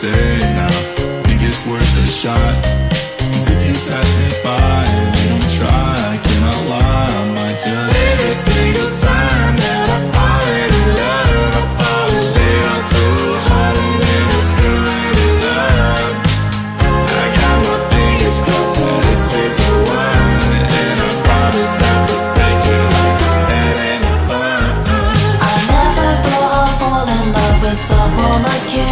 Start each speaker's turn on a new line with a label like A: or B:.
A: say now? Think it's worth a shot? 'Cause if you pass me by and you don't try, I cannot lie, I might just every single time that I fall in love, I fall a little too hard and then I'm screwing it up. I got my fingers crossed that this is the one, and I promise not to break your heart, 'cause that ain't no fun.
B: I never thought I'd fall in love with someone like you.